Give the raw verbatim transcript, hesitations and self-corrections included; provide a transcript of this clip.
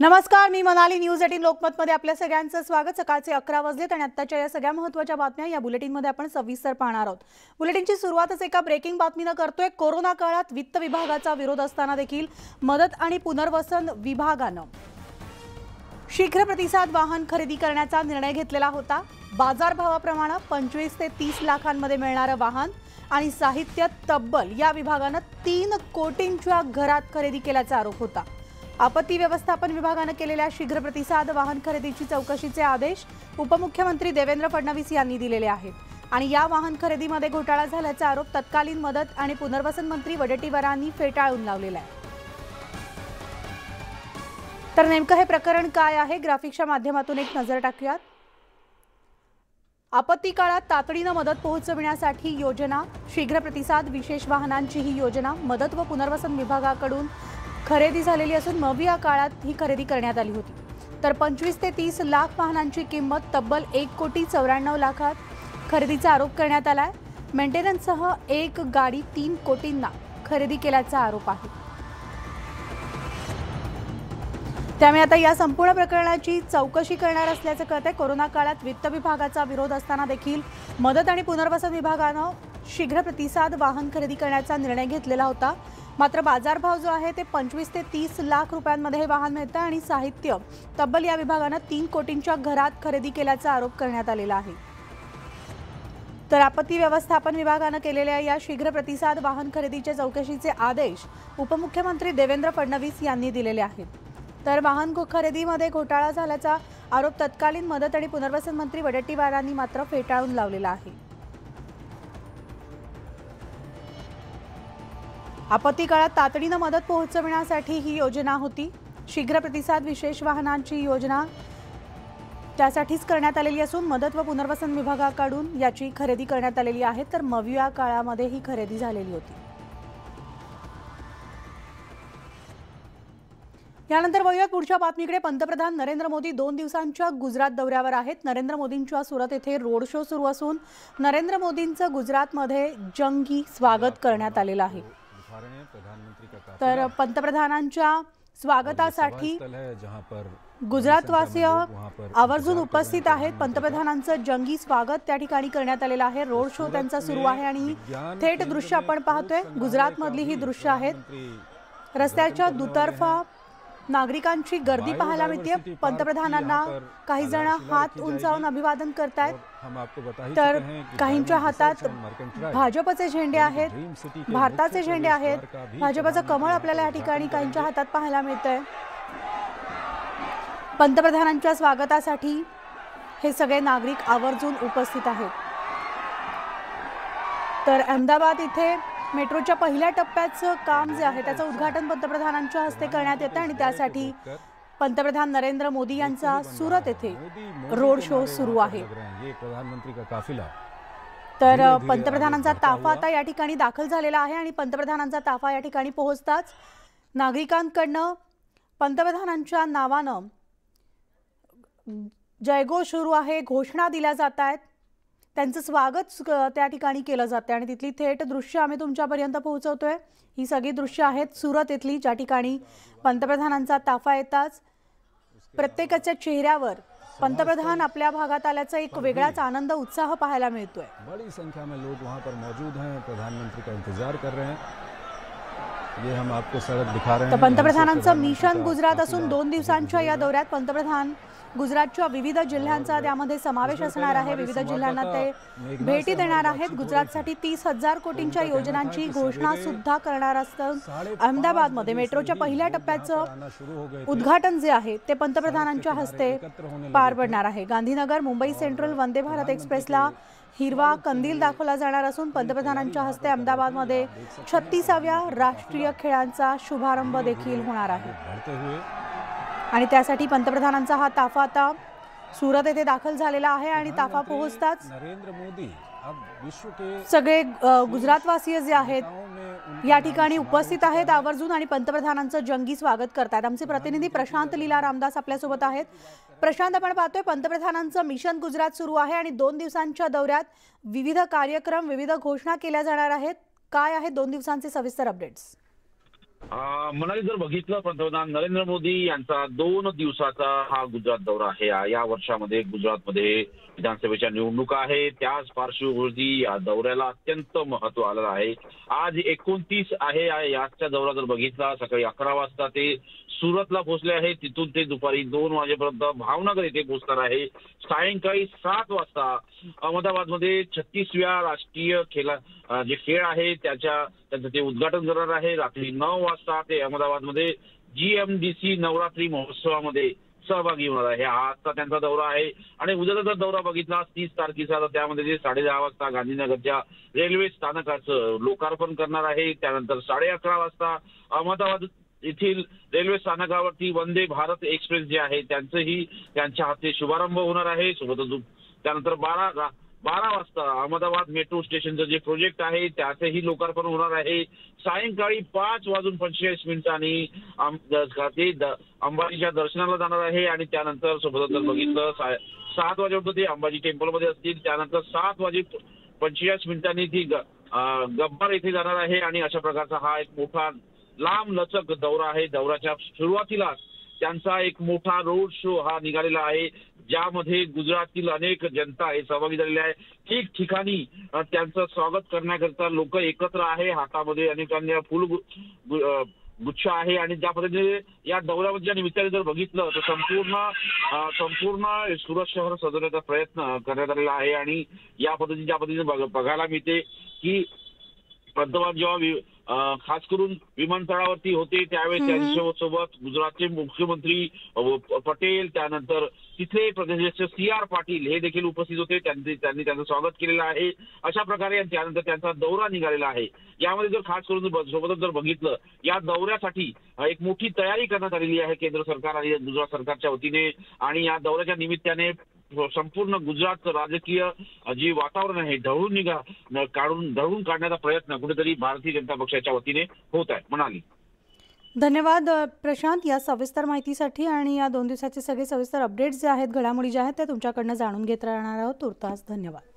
नमस्कार, मी मनाली. न्यूज अठरा लोकमतमध्ये आपल्या सगळ्यांचं स्वागत. सकाळचे अकरा वाजलेत आणि आत्ताच्या या सगळ्या महत्त्वाच्या बातम्या या बुलेटिनमध्ये आपण सविस्तर पाहणार आहोत. बुलेटिनची सुरुवातच एका ब्रेकिंग बातमीनं करतोय. कोरोना काळात वित्त विभागाचा विरोध असताना देखील मदत आणि पुनर्वसन विभागानं शीघ्र प्रतिसाद वाहन खरेदी करण्याचा निर्णय घेतलेला होता. बाजारभावाप्रमाणे पंचवीस ते तीस लाखांमध्ये मिळणारं वाहन आणि साहित्य तब्बल या विभागानं तीन कोटींच्या घरात खरेदी केल्याचा आरोप होता. आपत्ती व्यवस्थापन विभागानं केलेल्या शीघ्र प्रतिसाद वाहन खरेदीची चौकशीचे आदेश उपमुख्यमंत्री देवेंद्र फडणवीस यांनी दिलेले आहेत आणि या वाहन खरेदीमध्ये घोटाळा झाल्याचा आरोप तत्कालीन मदत आणि पुनर्वसन मंत्री वडेट्टीवारांनी फेटाळून लावलेला आहे. तर नेमकं हे प्रकरण काय आहे, ग्राफिक्सच्या माध्यमातून एक नजर टाकूयात. आपत्ती काळात तातडीनं मदत पोहोचविण्यासाठी योजना, शीघ्र प्रतिसाद विशेष वाहनांची ही योजना मदत व पुनर्वसन विभागाकडून खरेदी झालेली असून मवी या काळात ही खरेदी करण्यात आली होती. तर पंचवीस ते तीस लाख वाहनांची किंमत तब्बल एक कोटी चौऱ्याण्णव लाखात खरेदीचा आरोप करण्यात आलाय. मेंटेनन्ससह एक गाडी तीन कोटींना खरेदी केल्याचा आरोप आहे. त्यामुळे आता या संपूर्ण प्रकरणाची चौकशी करणार असल्याचं कळतंय. कोरोना काळात वित्त विभागाचा विरोध असताना देखील मदत आणि पुनर्वसन विभागानं शीघ्र प्रतिसाद वाहन खरेदी करण्याचा निर्णय घेतलेला होता. मात्र बाजारभाव जो आहे ते पंचवीस ते तीस लाख रुपयांमध्ये हे वाहन मिळतं आणि साहित्य तब्बल या विभागानं तीन कोटींच्या घरात खरेदी केल्याचा आरोप करण्यात आलेला आहे. तर आपत्ती व्यवस्थापन विभागानं केलेल्या या शीघ्र प्रतिसाद वाहन खरेदीच्या चौकशीचे आदेश उपमुख्यमंत्री देवेंद्र फडणवीस यांनी दिलेले आहेत. तर वाहन खरेदीमध्ये घोटाळा झाल्याचा आरोप तत्कालीन मदत आणि पुनर्वसन मंत्री वडेट्टीवारांनी मात्र फेटाळून लावलेला आहे. आपत्ती काळात तातडीनं मदत पोहोचविण्यासाठी ही योजना होती. शीघ्र प्रतिसाद विशेष वाहनांची योजना त्यासाठीच करण्यात आलेली असून मदत व पुनर्वसन विभागाकडून याची खरेदी करण्यात आलेली आहे. तर मवी या काळामध्ये ही खरेदी झालेली होती. यानंतर वळूयात पुढच्या बातमीकडे. पंतप्रधान नरेंद्र मोदी दोन दिवसांच्या गुजरात दौऱ्यावर आहेत. नरेंद्र मोदींच्या सुरत येथे रोड शो सुरू असून नरेंद्र मोदींचं गुजरातमध्ये जंगी स्वागत करण्यात आलेलं आहे. तर पंतप्रधानांच्या स्वागतासाठी गुजरातवासीय आवर्जून उपस्थित आहेत. पंतप्रधानांचं जंगी स्वागत त्या ठिकाणी करण्यात आलेलं आहे. रोड शो त्यांचा सुरू आहे आणि थेट दृश्य आपण पाहतोय. गुजरातमधली ही दृश्य आहेत. रस्त्याच्या दुतर्फा नागरिकांची गर्दी पाहायला मिळते. पंतप्रधानांना काही जण हात उंचावून अभिवादन करतायत. तर काहींच्या हातात भाजपचे झेंडे आहेत, भारताचे झेंडे आहेत. भाजपचं कमळ आपल्याला या ठिकाणी काहींच्या हातात पाहायला मिळतंय. पंतप्रधानांच्या स्वागतासाठी हे सगळे नागरिक आवर्जून उपस्थित आहेत. तर अहमदाबाद इथे मेट्रोच्या पहिल्या टप्प्याचं काम जे आहे त्याचं उद्घाटन पंतप्रधानांच्या हस्ते करण्यात येतं आणि त्यासाठी पंतप्रधान नरेंद्र मोदी यांचा सुरत येथे रोड शो सुरू आहे. तर पंतप्रधानांचा ताफा आता या ठिकाणी दाखल झालेला आहे आणि पंतप्रधानांचा ताफा या ठिकाणी पोहोचताच नागरिकांकडनं पंतप्रधानांच्या नावानं जयघोष सुरू आहे, घोषणा दिल्या जात आहेत. त्यांचं स्वागत त्या ठिकाणी केलं जातं आणि तिथली थेट दृश्य आम्ही तुमच्यापर्यंत पोहोचवतोय. ही सगळी दृश्य आहेत सुरत इथली, ज्या ठिकाणी पंतप्रधानांचा ताफा येताच प्रत्येकाच्या चेहऱ्यावर पंतप्रधान आपल्या भागात आल्याचा एक वेगळाच आनंद, उत्साह पाहायला मिळतोय. बड़ी संख्या में लोग वहां पर मौजूद हैं, प्रधानमंत्री का इंतजार कर रहे हैं. ये हम आपको सड़क दिखा रहे हैं. तर पंतप्रधानांचं मिशन गुजरात असून दोन दिवसांच्या या दौऱ्यात पंतप्रधान गुजरातच्या विविध जिल्ह्यांचा त्यामध्ये समावेश असणार आहे. विविध जिल्ह्यांना ते भेटी देणार आहेत. गुजरातसाठी तीस हजार कोटींच्या योजनांची घोषणा सुद्धा करणार असतं. अहमदाबादमध्ये मेट्रोच्या पहिल्या टप्प्याचं उद्घाटन जे आहे ते पंतप्रधानांच्या हस्ते पार पडणार आहे. गांधीनगर मुंबई सेंट्रल वंदे भारत एक्सप्रेसला हिरवा कंदील दाखवला जाणार असून पंतप्रधानांच्या हस्ते अहमदाबादमध्ये छत्तीसाव्या राष्ट्रीय खेळांचा शुभारंभ देखील होणार आहे. आणि त्यासाठी पंतप्रधानांचा हा ताफा आता सुरत येथे दाखल झालेला आहे आणि ताफा पोहोचताच नरेंद्र मोदी विश्व के सगळे गुजरातवासीय जे आहेत या ठिकाणी उपस्थित आहेत आवर्जून आणि पंतप्रधानांचं जंगी स्वागत करतात. आमचे प्रतिनिधी प्रशांत लीला रामदास आपल्यासोबत आहेत. प्रशांत, आपण पाहतोय पंतप्रधानांचं मिशन गुजरात सुरू आहे आणि दोन दिवसांच्या दौऱ्यात विविध कार्यक्रम, विविध घोषणा केल्या जाणार आहेत. काय आहेत दोन दिवसांचे सविस्तर अपडेट्स? अ, मनाली जर बघितलं पंतप्रधान नरेंद्र मोदी यांचा दोन दिवसाचा हा गुजरात दौरा आहे. या या वर्षामध्ये गुजरातमध्ये विधानसभेच्या निवडणुका आहे. त्याच पार्श्वभूमीवरती या दौऱ्याला अत्यंत महत्व आलेलं आहे. आज एकोणतीस आहे. या- याचा दौरा जर बघितला सकाळी अकरा वाजता ते सुरतला पोहोचले आहे. तिथून ते दुपारी दोन वाजेपर्यंत भावनगर येथे पोहोचणार आहे. सायंकाळी सात वाजता अहमदाबादमध्ये छत्तीसव्या राष्ट्रीय खेळा अ, जे खेळ आहे त्याच्या त्यांचं ते उद्घाटन करणार आहे. रात्री नऊ वाजता ते अहमदाबादमध्ये जीएमडीसी नवरात्री महोत्सवामध्ये सहभागी होणार आहे. हा आजचा त्यांचा दौरा आहे. आणि उद्याचा जर दौरा बघितला तीस तारखेचा तर त्यामध्ये ते साडे दहा वाजता गांधीनगरच्या रेल्वे स्थानकाचं लोकार्पण करणार आहे. त्यानंतर साडे अकरा वाजता अहमदाबाद येथील रेल्वे स्थानकावरती वंदे भारत एक्सप्रेस जे आहे त्यांचंही त्यांच्या हाती शुभारंभ होणार आहे. सोबतच त्यानंतर बारा बारा वाजता अहमदाबाद मेट्रो स्टेशनचं जे प्रोजेक्ट आहे त्याचंही लोकार्पण होणार आहे. सायंकाळी पाच वाजून पंचेचाळीस मिनिटांनी आम- ते द- अंबाजीच्या दर्शनाला जाणार आहे. आणि त्यानंतर सोबतच जर बघितलं सा- सात वाजेपर्यंत ते अंबाजी टेम्पलमध्ये असतील. त्यानंतर सात वाजे पंचेचाळीस मिनिटांनी ती ग- अं, गब्बार येथे जाणार आहे. आणि अशा प्रकारचा हा एक मोठा लांब लचक दौरा आहे. दौऱ्याच्या सुरुवातीलाच त्यांचा एक मोठा रोड शो हा निघालेला आहे, ज्यामध्ये गुजराततील अनेक जनता हे सहभागी झालेले आहे. ठिकठिकाणी अ, त्यांचं स्वागत करण्याकरता लोक एकत्र आहे. हातामध्ये अनेकांनी फुल गु- गु- अ, गुच्छ आहे. आणि ज्या पद्धतीने या दौऱ्याच्या निमित्ताने जर बघितलं तर संपूर्ण अ, संपूर्ण सुरत शहर सजवण्याचा प्रयत्न करण्यात आलेला आहे. आणि या पद्धतीने ज्या पद्धतीने बघ- बघायला मिळते की पंतप्रधान जेव्हा वि- अ, खास करून विमानतळावरती होते त्यावेळेस हम्म. त्यांच्यासोबत गुजरातचे मुख्यमंत्री अ, प- पटेल, त्यानंतर तिथले प्रदेशाध्यक्ष सी आर पाटील हे देखील उपस्थित होते. त्यांनी त्यांनी त्यांचं स्वागत केलेलं आहे. अशा प्रकारे त्यानंतर त्यांचा दौरा निघालेला आहे. यामध्ये जर खास करून ब- सोबतच जर बघितलं या दौऱ्यासाठी अ, एक मोठी तयारी करण्यात आलेली आहे केंद्र सरकार आणि गुजरात सरकारच्या वतीने. आणि या दौऱ्याच्या निमित्ताने संपूर्ण गुजरातचं राजकीय अ, जे वातावरण आहे ढवळून निघा न- काढून ढवळून काढण्याचा प्रयत्न कुठेतरी भारतीय जनता पक्षाच्या वतीने होत आहे. म्हणाली. धन्यवाद अ, प्रशांत या सविस्तर माहितीसाठी. आणि या दोन दिवसाचे सगळे सविस्तर अपडेट्स जे आहेत घडामोडी ज्या आहेत त्या तुमच्याकडनं जाणून घेत राहणार आहोत. तुर्तास धन्यवाद.